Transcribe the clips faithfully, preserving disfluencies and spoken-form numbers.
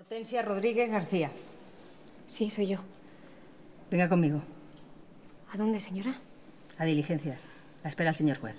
Hortensia Rodríguez García. Sí, soy yo. Venga conmigo. ¿A dónde, señora? A diligencia. La espera el señor juez.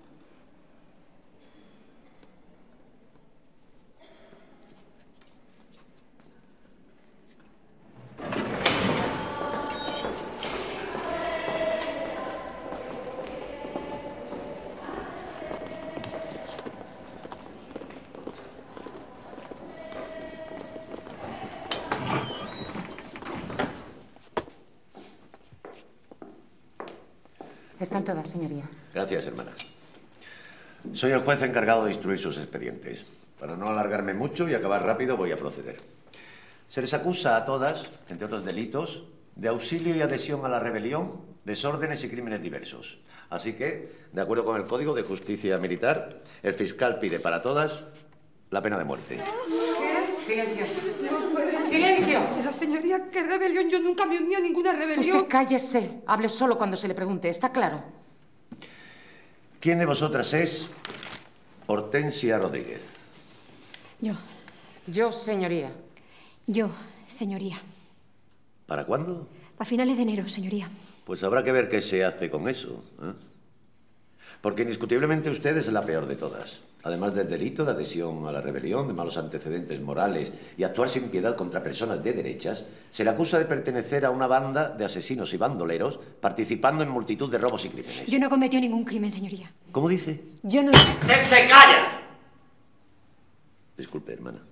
Están todas, señoría. Gracias, hermana. Soy el juez encargado de instruir sus expedientes. Para no alargarme mucho y acabar rápido, voy a proceder. Se les acusa a todas, entre otros delitos, de auxilio y adhesión a la rebelión, desórdenes y crímenes diversos. Así que, de acuerdo con el Código de Justicia Militar, el fiscal pide para todas la pena de muerte. ¿Qué? Silencio. ¡Silencio! Pero, señoría, ¿qué rebelión? Yo nunca me uní a ninguna rebelión. Usted cállese. Hable solo cuando se le pregunte. ¿Está claro? ¿Quién de vosotras es Hortensia Rodríguez? Yo. Yo, señoría. Yo, señoría. ¿Para cuándo? A finales de enero, señoría. Pues habrá que ver qué se hace con eso, ¿eh? Porque indiscutiblemente usted es la peor de todas. Además del delito de adhesión a la rebelión, de malos antecedentes morales y actuar sin piedad contra personas de derechas, se le acusa de pertenecer a una banda de asesinos y bandoleros participando en multitud de robos y crímenes. Yo no cometió ningún crimen, señoría. ¿Cómo dice? Yo no... ¡Usted se calla! Disculpe, hermana.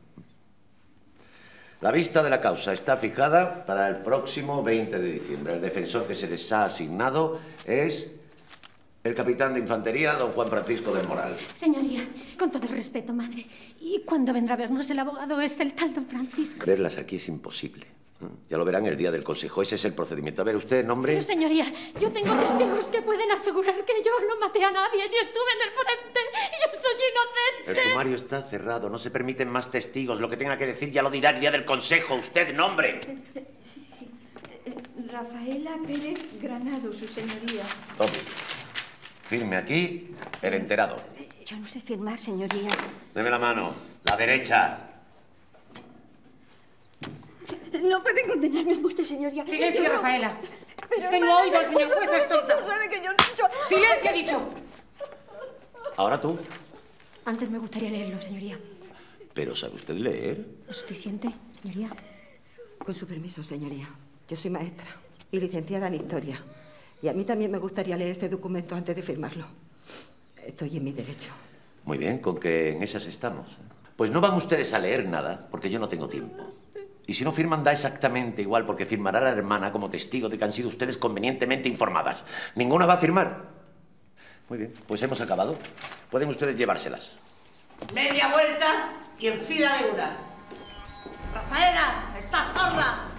La vista de la causa está fijada para el próximo veinte de diciembre. El defensor que se les ha asignado es el capitán de infantería, don Juan Francisco del Moral. Señoría, con todo el respeto, madre. ¿Y cuándo vendrá a vernos el abogado? Es el tal don Francisco. Verlas aquí es imposible. Ya lo verán el día del consejo. Ese es el procedimiento. A ver, ¿usted, nombre? Pero, señoría, yo tengo testigos que pueden asegurar que yo no maté a nadie. Yo estuve en el frente y yo soy inocente. El sumario está cerrado. No se permiten más testigos. Lo que tenga que decir ya lo dirá el día del consejo. ¿Usted, nombre? Rafaela Pérez Granado, su señoría. Tome. Firme aquí el enterado. Yo no sé firmar, señoría. Deme la mano. La derecha. No pueden condenarme a muerte, señoría. Silencio, Yo no. Rafaela. Pero, Usted no ha oído al señor juez, es tonta. sabe que yo no... yo- ¡Silencio, he dicho! Ahora tú. Antes me gustaría leerlo, señoría. ¿Pero sabe usted leer? ¿Lo suficiente, señoría? Con su permiso, señoría. Yo soy maestra y licenciada en Historia. Y a mí también me gustaría leer ese documento antes de firmarlo. Estoy en mi derecho. Muy bien, con que en esas estamos. Pues no van ustedes a leer nada, porque yo no tengo tiempo. Y si no firman, da exactamente igual, porque firmará la hermana como testigo de que han sido ustedes convenientemente informadas. ¿Ninguna va a firmar? Muy bien, pues hemos acabado. Pueden ustedes llevárselas. Media vuelta y en fila de una. Rafaela, ¿estás sorda?